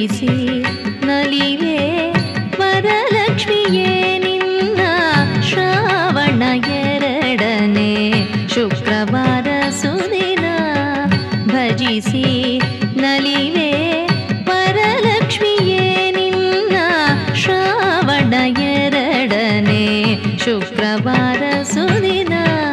ಭಜಿಸಿ ನಲಿವೆ ವರಲಕ್ಷ್ಮಿಯೇ ನಿನ್ನ ಶ್ರಾವಣ ಎರಡನೇ ಶುಕ್ರವಾರ ಸುದಿನ ಭಜಿಸಿ ನಲಿವೆ ವರಲಕ್ಷ್ಮಿಯೇ ನಿನ್ನ ಶ್ರಾವಣ ಎರಡನೇ ಶುಕ್ರವಾರ ಸುದಿನ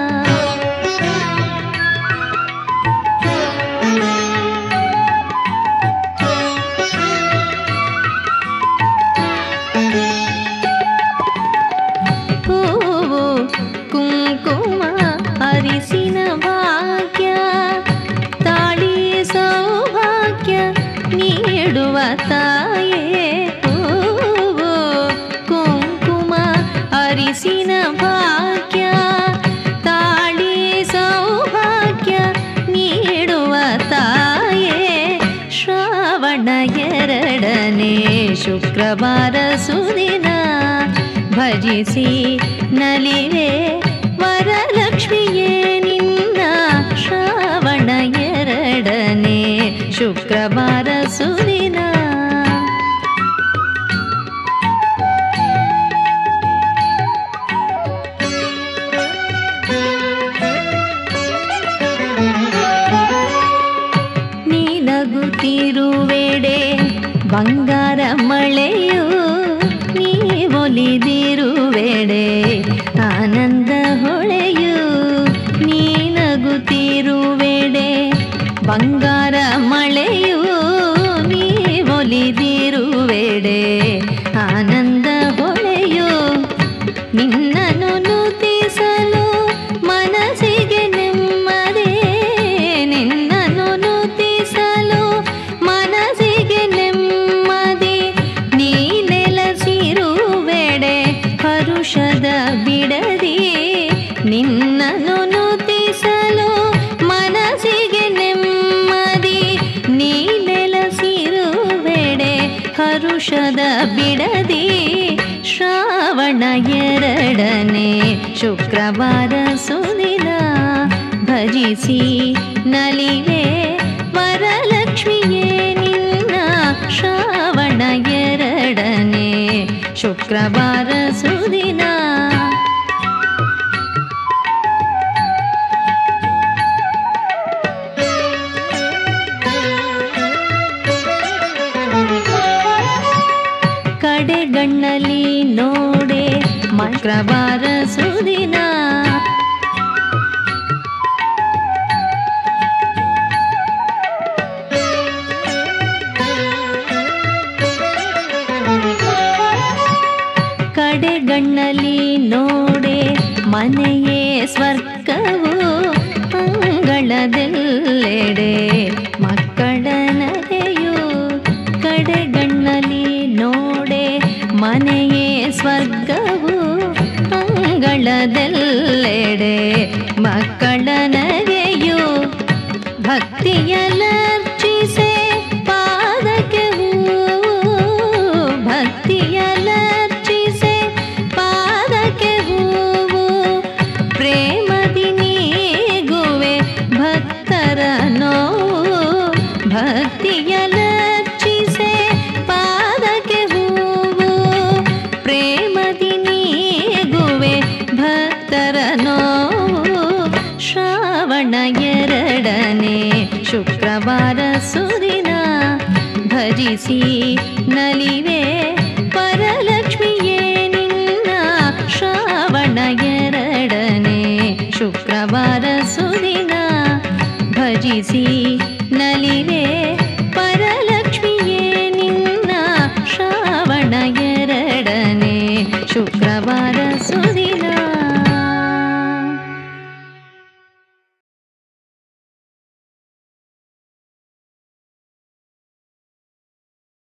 ಹೂವು ಕುಂಕುಮ ಅರಿಸಿನ ಭಾಗ್ಯ ತಾಳಿ ಸೌಭಾಗ್ಯ ನೀಡುವ ತಾಯೇ ಹೂವು ಕುಂಕುಮ ಅರಿಸಿನ ಭಾಗ್ಯ ತಾಳಿ ಸೌಭಾಗ್ಯ ನೀಡುವ ತಾಯೇ ಶ್ರಾವಣ ಎರಡನೇ ಶುಕ್ರವಾರ ಸುದಿನ ಭಜಿಸಿ ನಲಿವೆ ವರಲಕ್ಷ್ಮಿಯೇ ನಿನ್ನ ಶ್ರಾವಣ ಎರಡನೇ ಶುಕ್ರವಾರ ಸುದಿನ ನೀನಗುತ್ತಿರುವೆಡೆ ಬಂಗಾರ ಮಳೆಯು ನೀ ಒಲಿದಿರುವೆಡೆ ಆನಂದ ಹೊಳೆಯು ನೀನಗುತ್ತಿರುವೆಡೆ ಬಂಗಾರ ಮಳೆಯು ನೀ ಒಲಿದಿರುವೆಡೆ ಆನಂದ ಹೊಳೆಯು ನಿನ್ನನ್ನು ನುತಿಸಲು ಮನಸ್ಸಿಗೆ ನೆಮ್ಮದಿ ನಿನ್ನನ್ನು ನುತಿಸಲು ಮನಸ್ಸಿಗೆ ನೆಮ್ಮದಿ ನೀ ನೆಲೆಸಿರುವೆಡೆ ಹರುಷದ ಬಿಡದಿ ನಿನ್ನನ್ನು ನುತಿಸಲು ಮನಸ್ಸಿಗೆ ನೆಮ್ಮದಿ ನೀ ನೆಲೆಸಿರುವೆಡೆ ಹರುಷದ ಬಿಡದಿ ಶ್ರಾವಣ ಎರಡನೇ ಶುಕ್ರವಾರ ಸುದಿನ ಭಜಿಸಿ ನಲಿವೆ ವರಲಕ್ಷ್ಮಿಯೇ ನಿನ್ನ ಶ್ರಾವಣ ಎರಡನೇ ಶುಕ್ರವಾರ ಸುದಿನ ಕಡೆಗಣ್ಣಲ್ಲಿ ನೋಡೆ ಶುಕ್ರವಾರ ಸುದಿನ ಕಡೆಗಣ್ಣಲ್ಲಿ ನೋಡೆ ಮನೆಯೇ ಸ್ವರ್ಗವು ಅಂಗಳದೆಲ್ಲೆಡೆ ಮಕ್ಕಳ ನಗೆಯು ಕಡೆಗಣ್ಣಲ್ಲಿ ನೋಡೆ ಮನೆಯೇ ಸ್ವರ್ಗವು ಅಂಗಳದೆಲ್ಲೆಡೆ ಮಕ್ಕಳ ನಗೆಯು ಭಕ್ತಿಯಲರ್ಚಿಸೆ ಪಾದಕ್ಕೆ ಹೂವು ಭಕ್ತಿಯಲರ್ಚಿಸೆ ಪಾದಕ್ಕೆ ಹೂವು ಪ್ರೇಮದಿ ನೀಗುವೆ ಭಕ್ತರ ನೋವು ಭಕ್ತಿಯಲರ್ಚಿಸೆ ಪಾದಕ್ಕೆ ಹೂವು ಪ್ರೇಮದಿ ನೀಗುವೆ ಭಕ್ತರ ನೋವು ಶ್ರಾವಣ ಎರಡನೇ ಶುಕ್ರವಾರ ಸುದಿನ ಭಜಿಸಿ ನಲಿವೆ